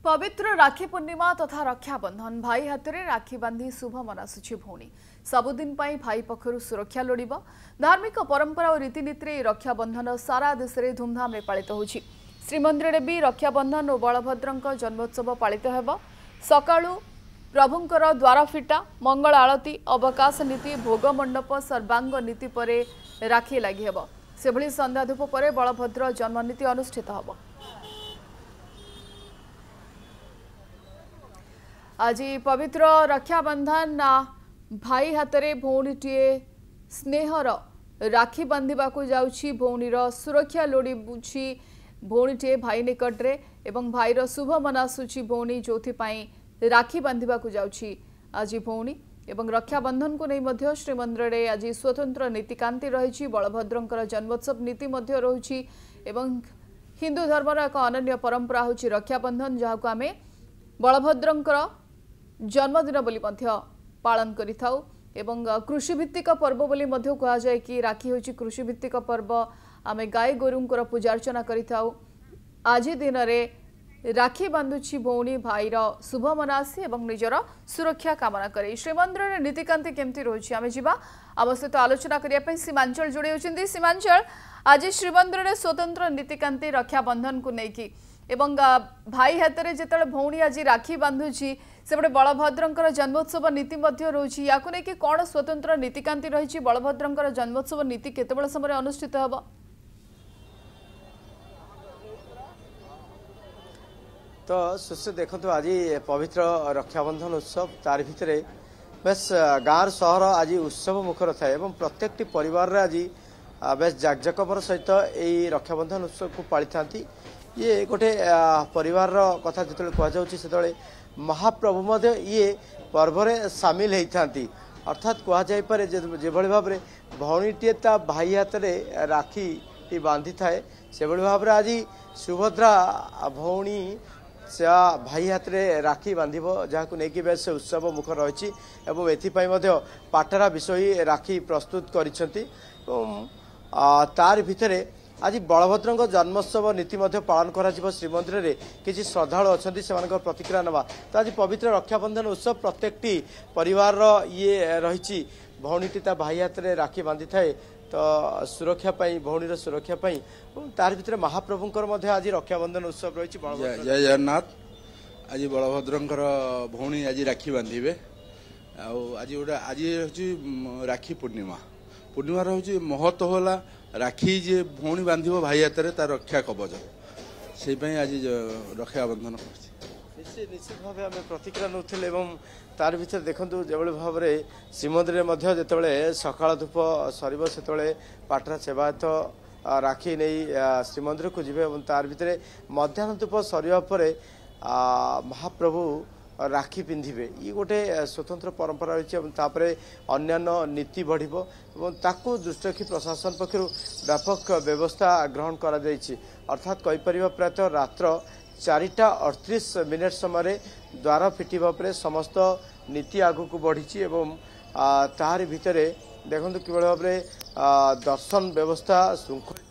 पवित्र राखी पूर्णिमा तथा रक्षाबंधन भाई हाथ में राखी बांधी शुभ मनासुची भौणी सबुदिन भाई पक्षर सुरक्षा लोड़ धार्मिक परंपरा और रीतिनीति रक्षाबंधन सारा देश में धूमधाम पालित होछि। श्रीमंदिर भी रक्षाबंधन और बलभद्र जन्मोत्सव पालित होब। सकाळु प्रभुंकर द्वार फिटा मंगल आलती अवकाश नीति भोग मंडप सर्वांग नीति पर राखी लगी हेब। सेभली संध्या धूप पर बलभद्र जन्मनीति अनुष्ठित होब। आज पवित्र रक्षाबंधन भाई हाथ में भौणीटीए स्नेहर राखी बांधिबा को जाउछि। भौणीर सुरक्षा लोड़ी भौणीटीए भाई निकटरे एवं भाईर शुभ मनासुची भौणी जोथिपाई राखी बांधिबा को जाउछि। आज भौणी एवं रक्षाबंधन को नहीं मध्य श्रीमंदिर में आज स्वतंत्र नीतिकांति रही। बलभद्रंकर जन्मोत्सव नीति मध्य रही एवं हिंदू धर्मर एक अनन्य परंपरा होछि रक्षाबंधन, जहां आमे बलभद्रंकर जन्मदिन बोली मध्य पालन करिथाउ एवं कृषिभित्तिक पर्व बोली मध्य कहा जाए कि राखी होछि कृषिभित्तिक पर्व। आमे गाय गोरुंकर पूजा अर्चना करिथाउ। आज दिन रे राखी बांधुछि भौणी भाईर शुभ मनासी एवं निजर सुरक्षा कामना करे। श्रीमंदिर नीतिकांति केमती रही आमे जिबा आम सहित आलोचना करने सीमांचल जोड़ी होती। सीमांचल आज श्रीमंदिर स्वतंत्र नीतिकांति रक्षाबंधन को लेकिन एवं भाई हाथ में जिते भौणी आज राखी बांधुची सेपटे बलभद्रंकर जन्मोत्सव नीति रही या कौन स्वतंत्र नीतिकांति रही। बलभद्रंकर जन्मोत्सव नीति केतबेला समय अनुष्ठित होब? तो सुश्री देखो आज पवित्र रक्षाबंधन उत्सव तार भितर बेस गाँव सहर आज उत्सव मुखर थाए एवं प्रत्येक परिवार आज बेस जाकजकमर सहित यही रक्षाबंधन उत्सव को पाली था। ये गोटे परिवार कथा जो कहुचे महाप्रभु मध्य ये पर्व में सामिल होती अर्थात कहुपे जो भाव में भौणीटे ता भाई हाथ में राखी बांधि थाए से भाव में आज सुभद्रा भौणी से भाई हाथ में राखी बांध जहाँ नहीं बेस उत्सव मुखर रही और एपाई पाटरा विषय राखी प्रस्तुत तार भितर आज बलभद्र जन्मोत्सव नीति पालन कर श्रीमंदिर में किसी श्रद्धालु अच्छा से प्रतिक्रिया नवा। तो आज पवित्र रक्षाबंधन उत्सव प्रत्येक परिवार ये रही भौणीटी ता भाई हाथ में राखी बांधि थाए तो सुरक्षा भौणीर सुरक्षा तार भीतर महाप्रभुंकर आज रक्षाबंधन उत्सव रही। जय जगन्नाथ। आज बलभद्रंकर भौणी आज राखी बांधे आज गोटे आज हूँ राखी पूर्णिमा। पूर्णिमार हूँ महत्व होला राखी जे भौणी बांध भाई हाथ में तार रक्षा कवच से आज रक्षाबंधन कर निश्चित भाव आम प्रतिक्रिया नौले तार भर देखु जो भाव में श्रीमंदिर में जिते सकाळ धूप सर से पाटरा सेवायत राखी नहीं श्रीमंदिर को जीवे तार भर मध्याह्न धूप सरिया पर महाप्रभु राखी पिंधे ये गोटे स्वतंत्र परंपरा रही। अन्यान्य नीति बढ़िबो ताकू दृष्टि रखी प्रशासन पक्षर व्यापक व्यवस्था ग्रहण करा जायछि। अर्थात कहीपर प्रायतः रात्र 4:38 समय द्वार फिटिबा परे समस्त नीति आगु को बढ़ी एवं तार भितर देखु कि भाव में दर्शन व्यवस्था श्रृंखलित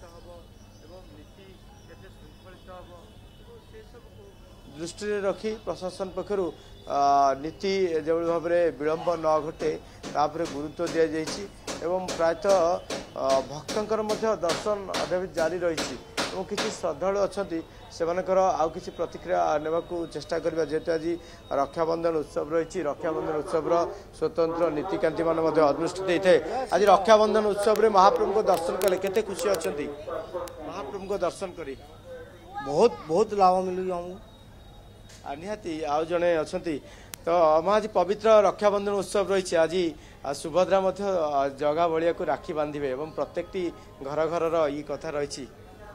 दृष्टि रखी प्रशासन पक्षर नीति जो भाव में विलंब न घटे तापर गुरुत्व दि जाइए एवं प्रायतः भक्तंकर दर्शन अभी जारी रही और किसी श्रद्धालु अच्छा से आउ किसी प्रतिक्रिया नेबा चेष्टा करबा। जेहेतु आज रक्षाबंधन उत्सव रही रक्षाबंधन उत्सव स्वतंत्र नीतिकांति मान अनुष्ठित होता है। आज रक्षाबंधन उत्सव में महाप्रभु को दर्शन कले केते खुशी अच्छा महाप्रभु को दर्शन करी बहुत बहुत लाभ मिलू हमको निहाती आउ जड़े अच्छा। तो हम आज पवित्र रक्षाबंधन उत्सव रही आज सुभद्रा जगा बलिया को राखी बांधे और प्रत्येक घर घर ये कथा रही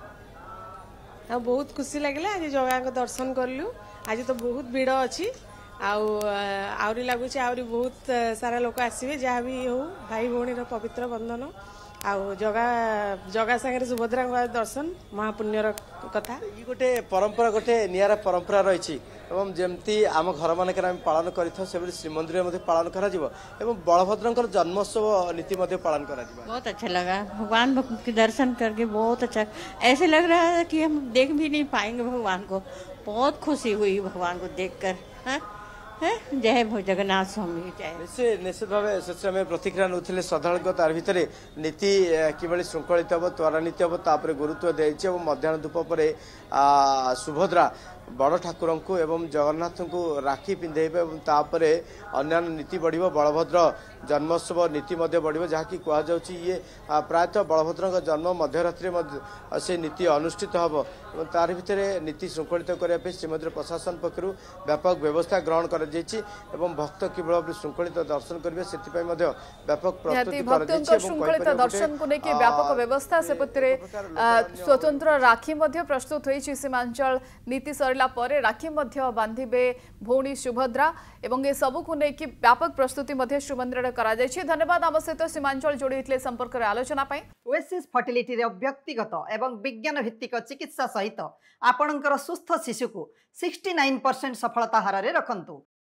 बहुत खुशी लगे आज जगह को दर्शन कलु। आज तो बहुत भीड़ अच्छी आहरी लगुच आहरी बहुत सारा लोक आसवे जहाँ भी हो भाई भौणी पवित्र बंधन आउ जगा सागर सुभद्रा दर्शन महापुण्यर कथा ये गोटे परंपरा गोटे निरा परंपरा रही जमती आम घर मानक पालन कर श्रीमंदिर में पालन कर बलभद्र जन्मोत्सव नीति पालन कर बहुत अच्छा लगा। भगवान के दर्शन करके बहुत अच्छा ऐसे लग रहा है कि हम देख भी नहीं पाएंगे भगवान को। बहुत खुशी हुई भगवान को देखकर। हैं हैं जय भो जगन्नाथ स्वामी जय। निश्चित भाव से समय प्रतिक्रिया नौते श्रद्धा तार भितर नीति किभली श्रृंखलित हम त्वरान्वित हम तापर गुरुत्व दिखाई और मध्याह्न धूप पर सुभद्रा बड़ ठाकुर को एवं जगन्नाथ को राखी पिंधेबे तापर अन्य नीति बढ़ बलभद्र जन्मोत्सव नीति बढ़ जहाँकि कहुच्छी ये प्रायतः बलभद्र जन्म मध्यरात्रि से नीति अनुष्ठित हम तार भितर नीति श्रृंखलित करने श्रीमंदिर प्रशासन पक्षर व्यापक व्यवस्था ग्रहण कर भक्त किभली श्रृंखलित दर्शन करेंगे से व्यापक भक्तों श्रृंखलित दर्शन को लेकिन व्यापक व्यवस्था सेपटे स्वतंत्र राखी प्रस्तुत होती सीमांचल नीति सरला परे राखी बांधिबे भौणी सुभद्रा एवं ये सबू को लेकिन व्यापक प्रस्तुति श्रीमंदिर करा जायछि। धन्यवाद आम सहित सीमांचल जोड़ी होते संपर्क में आलोचना ओएसिस फर्टिलिटी व्यक्तिगत एवं विज्ञान भित्तिक चिकित्सा सहित आपणकर सुस्थ शिशु को 69% सफलता हार रखंतु।